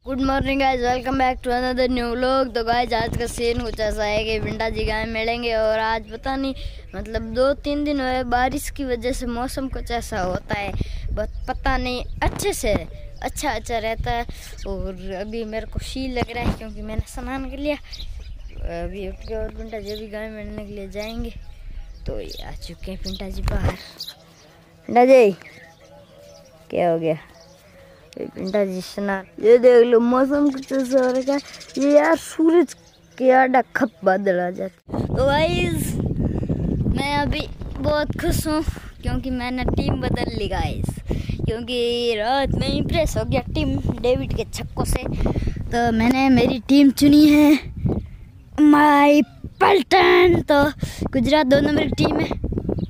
Good morning guys, welcome back to another new vlog. तो guys आज का scene कुछ ऐसा है कि पिंटा जी गाय मिलेंगे और आज पता नहीं मतलब 2-3 दिन हुए बारिश की वजह से मौसम कुछ ऐसा होता है, पता नहीं अच्छे से अच्छा रहता है। और अभी मेरे को शील लग रहा है क्योंकि मैंने स्नान कर लिया। अभी उठ के और पिंटा जी भी गाय मिलने के लिए जाएंगे। तो ये आ चुके हैं पिंटा जी बाहर। पिंटा जी क्या हो गया? पिंटा जी स्नान, ये देख लो मौसम कुछ ऐसा हो रखा है। ये यार सूरज के आड़ा खप बादल आ जाते। तो गाइस मैं अभी बहुत खुश हूँ क्योंकि मैंने टीम बदल ली गाइस, क्योंकि रात में इम्प्रेस हो गया टीम डेविड के छक्कों से। तो मैंने मेरी टीम चुनी है माई पल्टन। तो गुजरात 2 नंबर की टीम है।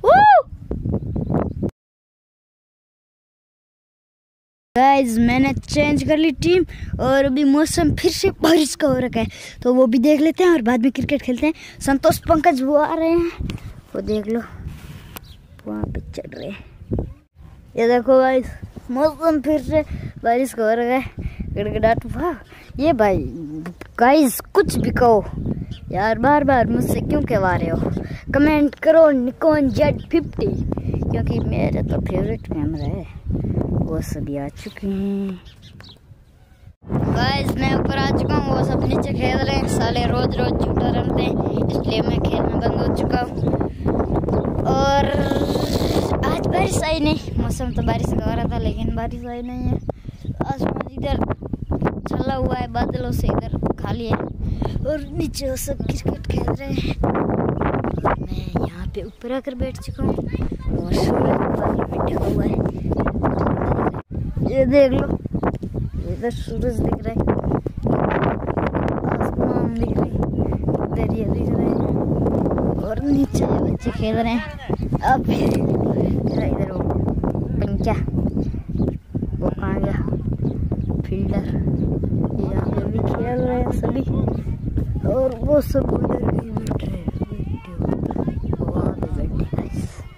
गाइस मैंने चेंज कर ली टीम और अभी मौसम फिर से बारिश का हो रखा है, तो वो भी देख लेते हैं और बाद में क्रिकेट खेलते हैं। संतोष पंकज वो आ रहे हैं, वो देख लो वहाँ पे चढ़ रहे हैं। ये देखो गाइस मौसम फिर से बारिश का हो रखा है, गड़गड़ाहट। वाह ये भाई गाइस कुछ भी कहो यार, बार बार मुझसे क्यों कहवा रहे हो? कमेंट करो निकॉन Z50 क्योंकि मेरा तो फेवरेट कैमरा है। वो सभी आ चुके हैं गाइस, मैं ऊपर आ चुका हूँ, वो सब नीचे खेल रहे हैं। साले रोज झूठा रखते हैं इसलिए मैं खेलना बंद हो चुका हूँ। और आज बारिश आई नहीं, मौसम तो बारिश का हो रहा था लेकिन बारिश आई नहीं है। आसमान इधर छला हुआ है बादलों से, इधर खाली है और नीचे वो सब क्रिकेट खेल रहे हैं। मैं यहाँ पे ऊपर आकर बैठ चुका हूँ और सूरज बादल में ढका हुआ है। ये देख लो इधर सूरज दिख रहा है, आसमान दिख रही है, इधर ये दिख रहा है और नीचे बच्चे खेल रहे हैं। अब इधर वो पंचा वो कहाँ गया फील्डर, यहाँ पे भी खेल रहे हैं सभी और वो सब उधर भी बैठ रहे हैं, वहाँ पे बैठे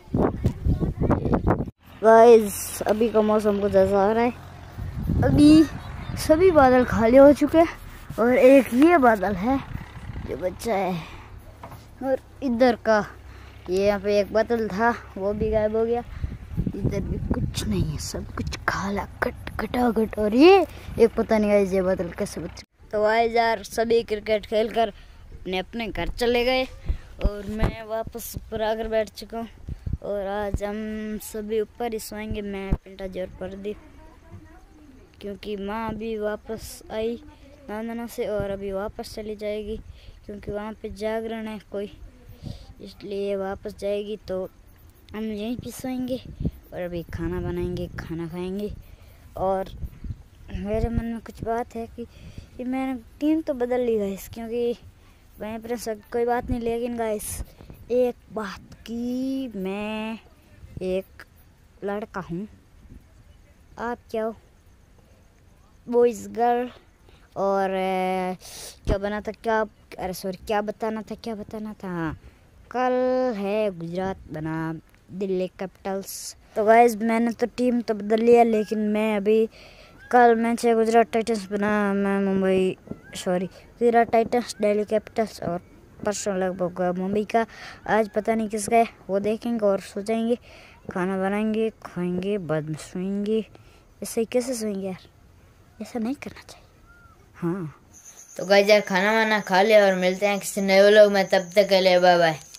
गाइस। अभी का मौसम कुछ ऐसा हो रहा है, अभी सभी बादल खाली हो चुके हैं और एक ये बादल है जो बचा है। और इधर का ये यहाँ पे एक बादल था वो भी गायब हो गया। इधर भी कुछ नहीं है, सब कुछ खाला खटाखट। और ये एक पता नहीं गाइस ये बादल कैसे बचे। तो गाइस यार सभी क्रिकेट खेलकर अपने अपने घर चले गए और मैं वापस ऊपर आकर बैठ चुका हूँ। और आज हम सभी ऊपर ही सोएंगे, मैं पिंटा जी और प्रदीप, क्योंकि माँ अभी वापस आई नाना से और अभी वापस चली जाएगी क्योंकि वहाँ पे जागरण है कोई, इसलिए वापस जाएगी। तो हम यहीं पे सोएंगे और अभी खाना बनाएंगे, खाना खाएंगे। और मेरे मन में कुछ बात है कि मैंने टीम तो बदल ली गाइस, क्योंकि वहीं पर सब कोई बात नहीं, लेकिन गाइस एक बात की, मैं एक लड़का हूँ, आप क्या हो? Boys girl. और क्या बताना था हाँ, कल है गुजरात बना दिल्ली कैपिटल्स। तो गाइस मैंने तो टीम तो बदल लिया, लेकिन मैं अभी कल मैच है गुजरात टाइटंस बना मैं गुजरात टाइटंस दिल्ली कैपिटल्स, और परसों लगभग मुंबई का। आज पता नहीं किसका है, वो देखेंगे और सो जाएंगे, खाना बनाएंगे, खाएंगे, बाद में सोएंगे। ऐसे कैसे सोएंगे यार, ऐसा नहीं करना चाहिए। हाँ तो गाइस यार खाना वाना खा लिया और मिलते हैं किसी नए व्लॉग में, तब तक के लिए बाय बाय।